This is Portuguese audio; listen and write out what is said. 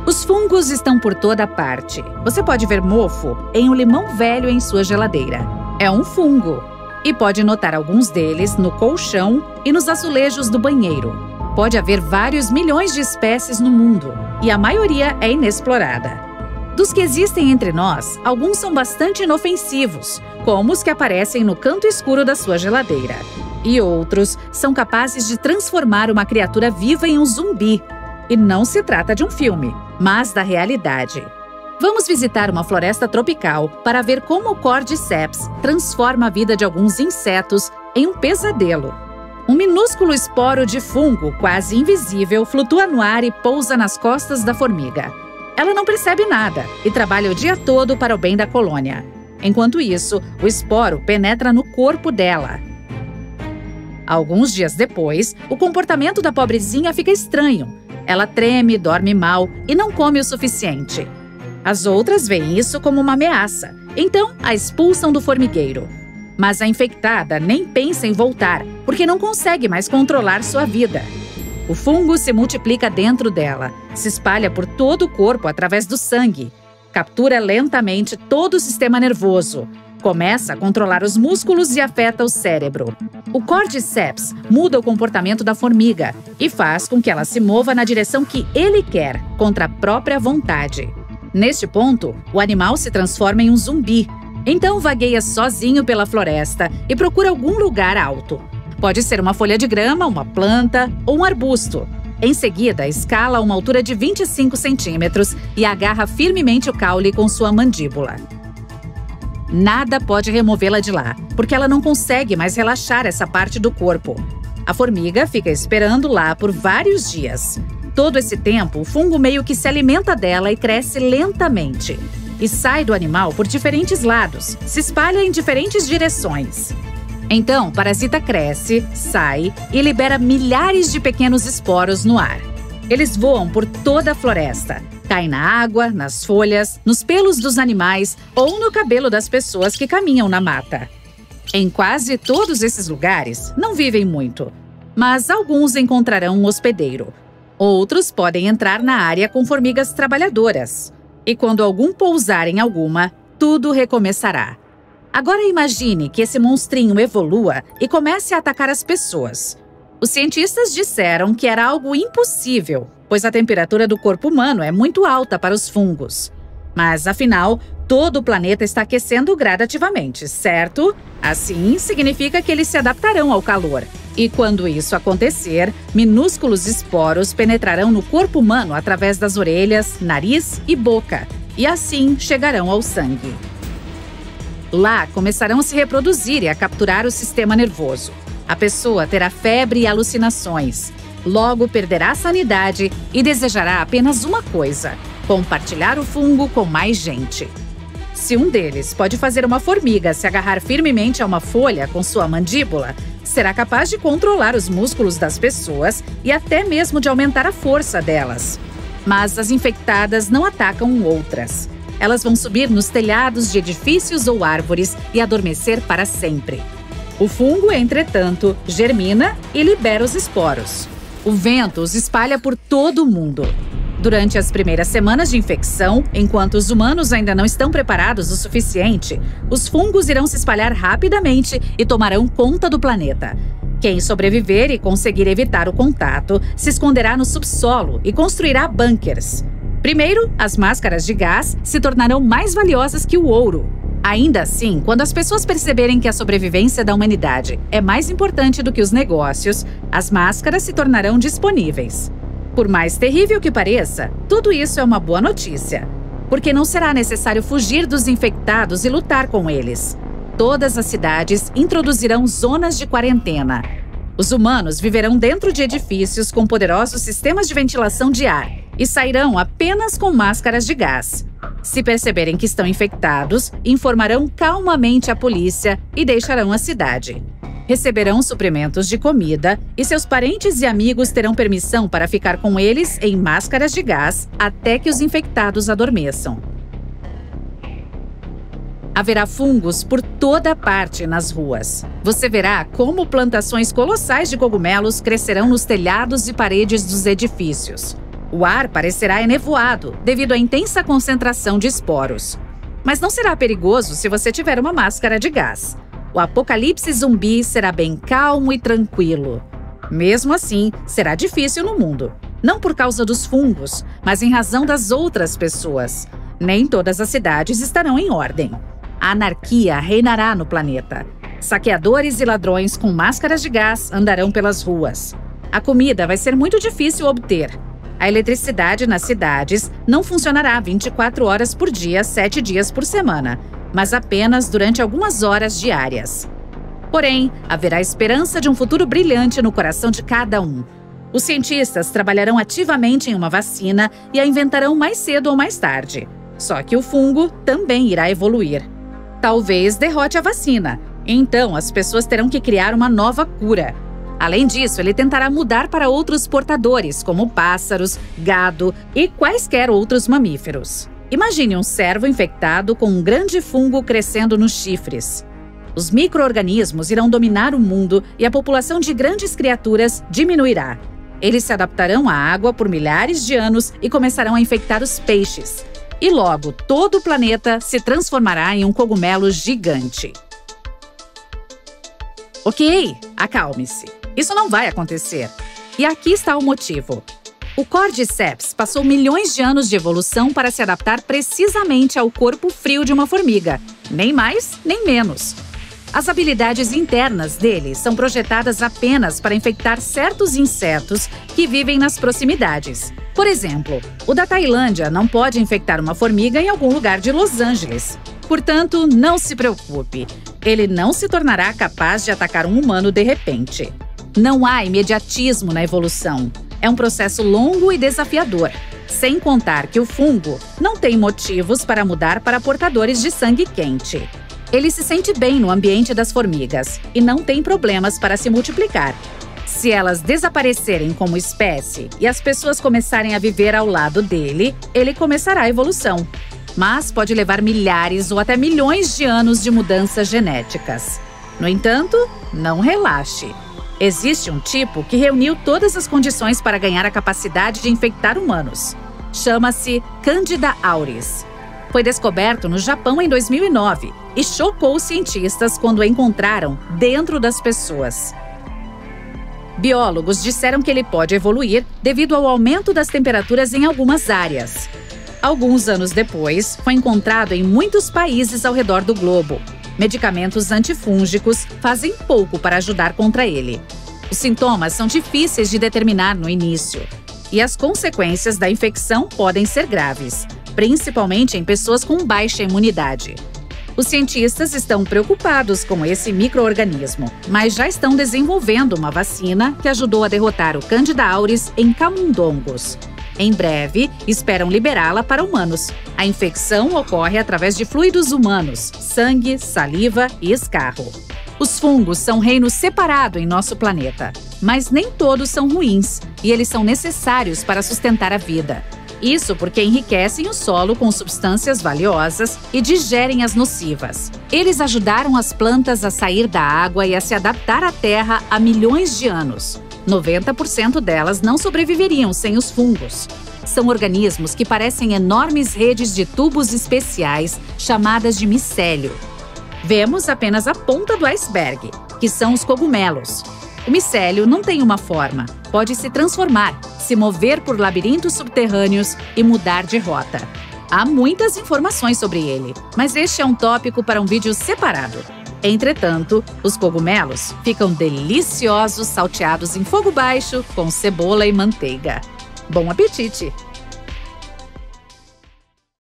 Os fungos estão por toda parte. Você pode ver mofo em um limão velho em sua geladeira. É um fungo. E pode notar alguns deles no colchão e nos azulejos do banheiro. Pode haver vários milhões de espécies no mundo, e a maioria é inexplorada. Dos que existem entre nós, alguns são bastante inofensivos, como os que aparecem no canto escuro da sua geladeira. E outros são capazes de transformar uma criatura viva em um zumbi. E não se trata de um filme, mas da realidade. Vamos visitar uma floresta tropical para ver como o Cordyceps transforma a vida de alguns insetos em um pesadelo. Um minúsculo esporo de fungo, quase invisível, flutua no ar e pousa nas costas da formiga. Ela não percebe nada e trabalha o dia todo para o bem da colônia. Enquanto isso, o esporo penetra no corpo dela. Alguns dias depois, o comportamento da pobrezinha fica estranho. Ela treme, dorme mal e não come o suficiente. As outras veem isso como uma ameaça, então a expulsam do formigueiro. Mas a infectada nem pensa em voltar, porque não consegue mais controlar sua vida. O fungo se multiplica dentro dela, se espalha por todo o corpo através do sangue, captura lentamente todo o sistema nervoso, começa a controlar os músculos e afeta o cérebro. O Cordyceps muda o comportamento da formiga e faz com que ela se mova na direção que ele quer, contra a própria vontade. Neste ponto, o animal se transforma em um zumbi. Então vagueia sozinho pela floresta e procura algum lugar alto. Pode ser uma folha de grama, uma planta ou um arbusto. Em seguida, escala a uma altura de 25 centímetros e agarra firmemente o caule com sua mandíbula. Nada pode removê-la de lá, porque ela não consegue mais relaxar essa parte do corpo. A formiga fica esperando lá por vários dias. Todo esse tempo, o fungo meio que se alimenta dela e cresce lentamente. E sai do animal por diferentes lados, se espalha em diferentes direções. Então, o parasita cresce, sai e libera milhares de pequenos esporos no ar. Eles voam por toda a floresta. Caem na água, nas folhas, nos pelos dos animais ou no cabelo das pessoas que caminham na mata. Em quase todos esses lugares, não vivem muito, mas alguns encontrarão um hospedeiro. Outros podem entrar na área com formigas trabalhadoras. E quando algum pousar em alguma, tudo recomeçará. Agora imagine que esse monstrinho evolua e comece a atacar as pessoas. Os cientistas disseram que era algo impossível, pois a temperatura do corpo humano é muito alta para os fungos. Mas, afinal, todo o planeta está aquecendo gradativamente, certo? Assim, significa que eles se adaptarão ao calor. E quando isso acontecer, minúsculos esporos penetrarão no corpo humano através das orelhas, nariz e boca, e assim chegarão ao sangue. Lá, começarão a se reproduzir e a capturar o sistema nervoso. A pessoa terá febre e alucinações. Logo perderá a sanidade e desejará apenas uma coisa: compartilhar o fungo com mais gente. Se um deles pode fazer uma formiga se agarrar firmemente a uma folha com sua mandíbula, será capaz de controlar os músculos das pessoas e até mesmo de aumentar a força delas. Mas as infectadas não atacam outras. Elas vão subir nos telhados de edifícios ou árvores e adormecer para sempre. O fungo, entretanto, germina e libera os esporos. O vento os espalha por todo o mundo. Durante as primeiras semanas de infecção, enquanto os humanos ainda não estão preparados o suficiente, os fungos irão se espalhar rapidamente e tomarão conta do planeta. Quem sobreviver e conseguir evitar o contato se esconderá no subsolo e construirá bunkers. Primeiro, as máscaras de gás se tornarão mais valiosas que o ouro. Ainda assim, quando as pessoas perceberem que a sobrevivência da humanidade é mais importante do que os negócios, as máscaras se tornarão disponíveis. Por mais terrível que pareça, tudo isso é uma boa notícia, porque não será necessário fugir dos infectados e lutar com eles. Todas as cidades introduzirão zonas de quarentena. Os humanos viverão dentro de edifícios com poderosos sistemas de ventilação de ar e sairão apenas com máscaras de gás. Se perceberem que estão infectados, informarão calmamente a polícia e deixarão a cidade. Receberão suprimentos de comida e seus parentes e amigos terão permissão para ficar com eles em máscaras de gás até que os infectados adormeçam. Haverá fungos por toda parte nas ruas. Você verá como plantações colossais de cogumelos crescerão nos telhados e paredes dos edifícios. O ar parecerá enevoado devido à intensa concentração de esporos. Mas não será perigoso se você tiver uma máscara de gás. O apocalipse zumbi será bem calmo e tranquilo. Mesmo assim, será difícil no mundo. Não por causa dos fungos, mas em razão das outras pessoas. Nem todas as cidades estarão em ordem. A anarquia reinará no planeta. Saqueadores e ladrões com máscaras de gás andarão pelas ruas. A comida vai ser muito difícil obter. A eletricidade nas cidades não funcionará 24 horas por dia, 7 dias por semana, mas apenas durante algumas horas diárias. Porém, haverá esperança de um futuro brilhante no coração de cada um. Os cientistas trabalharão ativamente em uma vacina e a inventarão mais cedo ou mais tarde. Só que o fungo também irá evoluir. Talvez derrote a vacina. Então, as pessoas terão que criar uma nova cura. Além disso, ele tentará mudar para outros portadores, como pássaros, gado e quaisquer outros mamíferos. Imagine um cervo infectado com um grande fungo crescendo nos chifres. Os micro-organismos irão dominar o mundo e a população de grandes criaturas diminuirá. Eles se adaptarão à água por milhares de anos e começarão a infectar os peixes. E logo, todo o planeta se transformará em um cogumelo gigante. Ok, acalme-se. Isso não vai acontecer. E aqui está o motivo. O Cordyceps passou milhões de anos de evolução para se adaptar precisamente ao corpo frio de uma formiga. Nem mais, nem menos. As habilidades internas dele são projetadas apenas para infectar certos insetos que vivem nas proximidades. Por exemplo, o da Tailândia não pode infectar uma formiga em algum lugar de Los Angeles. Portanto, não se preocupe. Ele não se tornará capaz de atacar um humano de repente. Não há imediatismo na evolução. É um processo longo e desafiador. Sem contar que o fungo não tem motivos para mudar para portadores de sangue quente. Ele se sente bem no ambiente das formigas e não tem problemas para se multiplicar. Se elas desaparecerem como espécie e as pessoas começarem a viver ao lado dele, ele começará a evolução. Mas pode levar milhares ou até milhões de anos de mudanças genéticas. No entanto, não relaxe. Existe um tipo que reuniu todas as condições para ganhar a capacidade de infectar humanos. Chama-se Candida auris. Foi descoberto no Japão em 2009 e chocou os cientistas quando o encontraram dentro das pessoas. Biólogos disseram que ele pode evoluir devido ao aumento das temperaturas em algumas áreas. Alguns anos depois, foi encontrado em muitos países ao redor do globo. Medicamentos antifúngicos fazem pouco para ajudar contra ele. Os sintomas são difíceis de determinar no início. E as consequências da infecção podem ser graves, principalmente em pessoas com baixa imunidade. Os cientistas estão preocupados com esse micro-organismo, mas já estão desenvolvendo uma vacina que ajudou a derrotar o Candida auris em camundongos. Em breve, esperam liberá-la para humanos. A infecção ocorre através de fluidos humanos, sangue, saliva e escarro. Os fungos são um reino separado em nosso planeta, mas nem todos são ruins, e eles são necessários para sustentar a vida. Isso porque enriquecem o solo com substâncias valiosas e digerem as nocivas. Eles ajudaram as plantas a sair da água e a se adaptar à terra há milhões de anos. 90% delas não sobreviveriam sem os fungos. São organismos que parecem enormes redes de tubos especiais chamadas de micélio. Vemos apenas a ponta do iceberg, que são os cogumelos. O micélio não tem uma forma, pode se transformar, se mover por labirintos subterrâneos e mudar de rota. Há muitas informações sobre ele, mas este é um tópico para um vídeo separado. Entretanto, os cogumelos ficam deliciosos salteados em fogo baixo com cebola e manteiga. Bom apetite!